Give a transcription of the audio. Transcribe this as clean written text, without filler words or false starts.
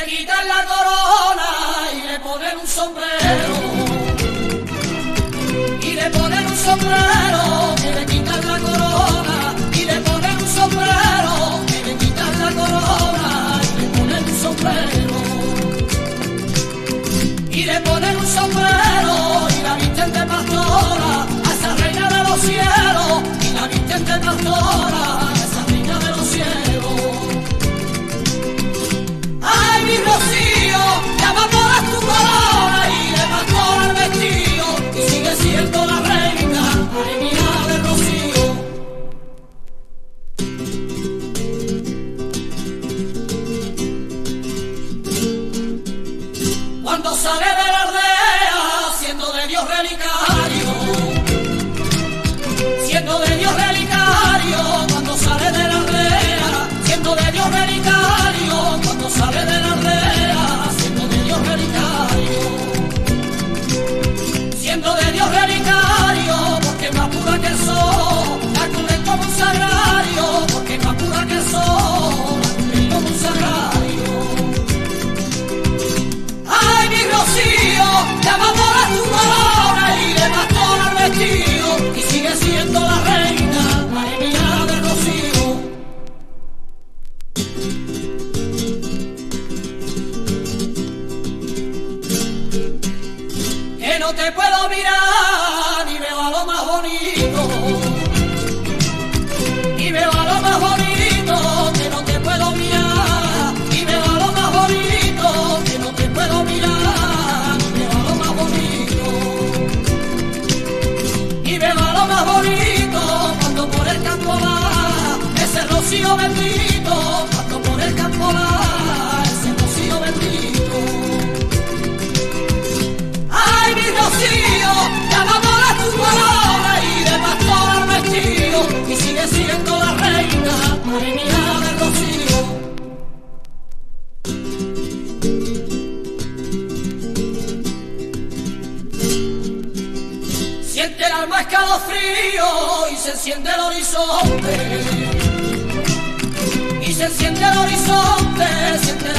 quitan la corona y le ponen un sombrero. Y le ponen un sombrero, que le quitan la corona. Y le ponen un sombrero, que le quitan la corona. Y le ponen un sombrero. Y le ponen un sombrero y la visten de pastora a esa reina de los cielos. Y la visten de pastora a esa reina de los cielos. Ay, mi Rocío, llama todas tu corona y de pastora el vestido y sigue siendo la reina, ay, mía de Rocío. Cuando sale de la aldea, siendo de Dios relicario, siendo de Dios relicario, cuando sale de la aldea, siendo de Dios relicario, cuando sale de la aldea, siendo de Dios relicario, siendo de Dios relicario, porque más pura que el sol, la cubre como un sagrario, porque más pura que el sol, la cubre como un sagrario. Ay, mi Rocío, llama toda tu corona y le pastora el vestido y sigue siendo la reina, ay, mía de Rocío. Que no te puedo mirar ni veo a lo más bonito, ni veo a lo más bonito, que no te puedo mirar, ni veo a lo más bonito, que no te puedo mirar, ni veo a lo más bonito, y veo a lo más bonito cuando por el campo va ese rocío bendito, cuando por el campo va ese rocío bendito. Ay, mi Rocío, llama toda tu corona y de pastora el vestido y sigue siendo la reina, ay, mía de Rocío. Siente el alma escalofrío y se enciende el horizonte. Y se enciende el horizonte, siente el